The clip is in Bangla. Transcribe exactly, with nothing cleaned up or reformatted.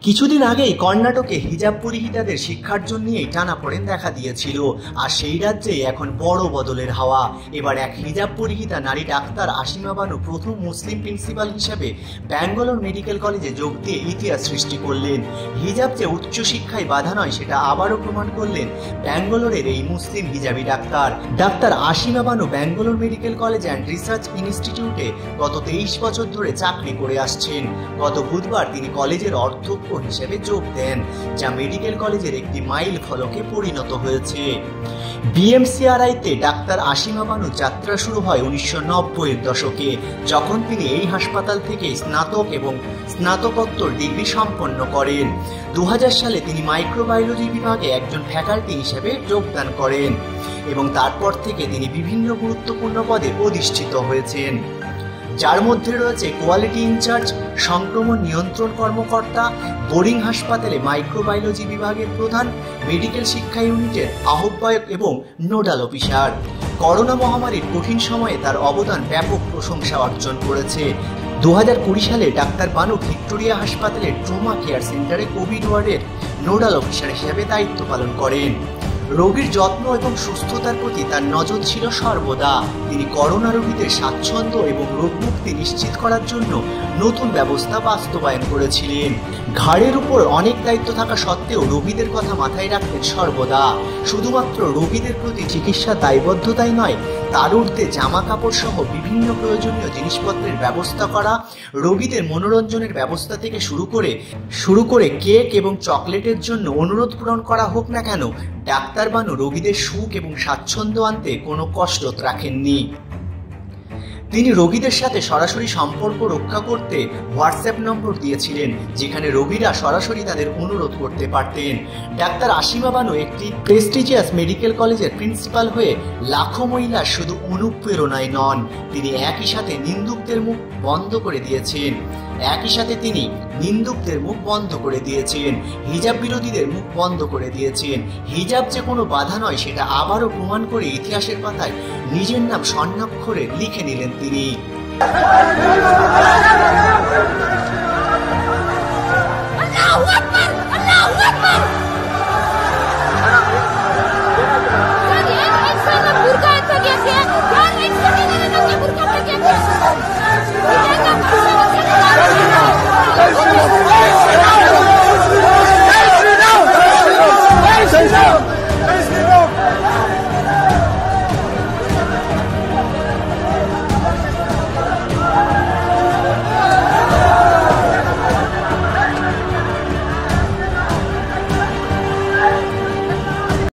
কিছুদিন আগেই কর্ণাটকে হিজাব পরিহিতাদের শিক্ষার্জন নিয়ে টানাপোড়েন দেখা দিয়েছিল। আর সেই রাজ্যে এখন বড় বদলের হাওয়া। এবার এক হিজাব পরিহিতা নারী ডাক্তার আসিমা বানু প্রথম মুসলিম প্রিন্সিপাল হিসেবে ব্যাঙ্গালোর মেডিকেল কলেজে যোগ দিয়ে ইতিহাস সৃষ্টি করলেন। হিজাব যে উচ্চশিক্ষায় বাধা নয় সেটা আবারও প্রমাণ করলেন ব্যাঙ্গালোরের এই মুসলিম হিজাবি doctor. Doctor Asima Banu Bangalore medical college and research ইনস্টিটিউটে গত তেইশ বছর ধরে চাকরি করে আসছেন। গত বুধবার তিনি কলেজের অধ্যক্ষ হিসেবে যোগ দেন, যা মেডিকেল কলেজের একটি মাইল ফলকে পরিণত হয়েছে। বিএমসিআরআইতে ডাক্তার আসিমা বানু যাত্রা শুরু হয় উনিশশো নব্বই এর দশকে, যখন তিনি এই হাসপাতাল থেকে স্নাতক এবং স্নাতকোত্তর ডিগ্রি সম্পন্ন করেন। দু হাজার সালে তিনি মাইক্রোবায়োলজি বিভাগে একজন ফ্যাকাল্টি হিসেবে যোগদান করেন এবং তারপর থেকে তিনি বিভিন্ন গুরুত্বপূর্ণ পদে অধিষ্ঠিত হয়েছেন, যার মধ্যে রয়েছে কোয়ালিটি ইনচার্জ, সংক্রমণ নিয়ন্ত্রণ কর্মকর্তা, বোরিং হাসপাতালে মাইক্রোবায়োলজি বিভাগের প্রধান, মেডিকেল শিক্ষা ইউনিটের আহ্বায়ক এবং নোডাল অফিসার। করোনা মহামারীর কঠিন সময়ে তার অবদান ব্যাপক প্রশংসা অর্জন করেছে। দু হাজার কুড়ি সালে ডাক্তার বানু ভিক্টোরিয়া হাসপাতালের ট্রমা কেয়ার সেন্টারে কোভিড ওয়ার্ডের নোডাল অফিসার হিসেবে দায়িত্ব পালন করেন। রোগীর যত্ন এবং সুস্থতার প্রতি তার নজর ছিল সর্বদা। তিনি করোনা রোগীদের স্বাচ্ছন্দ্য এবং রোগমুক্তি নিশ্চিত করার জন্য নতুন ব্যবস্থা বাস্তবায়ন করেছিলেন। ঘাড়ের উপর অনেক দায়িত্ব থাকা সত্ত্বেও রোগীদের কথা মাথায় রাখতেন সর্বদা। শুধুমাত্র রোগীদের প্রতি চিকিৎসা দায়বদ্ধতাই নয়, তার ঊর্ধ্বে জামা কাপড় সহ বিভিন্ন প্রয়োজনীয় জিনিসপত্রের ব্যবস্থা করা, রোগীদের মনোরঞ্জনের ব্যবস্থা থেকে শুরু করে শুরু করে কেক এবং চকলেটের জন্য অনুরোধ পূরণ করা হোক না কেন, ডাক্তার বানু রোগীদের সুখ এবং স্বাচ্ছন্দ্য আনতে কোনো কষ্ট রাখেননি। তিনি রোগীদের সাথে সরাসরি সম্পর্ক রক্ষা করতে হোয়াটসঅ্যাপ নম্বর দিয়েছিলেন, যেখানে রোগীরা সরাসরি তাদের অনুরোধ করতে পারতেন। ডাক্তার আসিমা বানু একটি প্রেস্টিজিয়াস মেডিকেল কলেজের প্রিন্সিপাল হয়ে লাখো মহিলার শুধু অনুপ্রেরণায় নন, তিনি একই সাথে নিন্দুকদের মুখ বন্ধ করে দিয়েছেন একই সাথে তিনি নিন্দুকদের মুখ বন্ধ করে দিয়েছেন হিজাব বিরোধীদের মুখ বন্ধ করে দিয়েছেন। হিজাব যে কোনো বাধা নয় সেটা আবারও প্রমাণ করে ইতিহাসের পাতায় নিজের নাম স্বর্ণাক্ষরে লিখে নিলেন তিনি। আল্লাহু আকবার, আল্লাহু আকবার।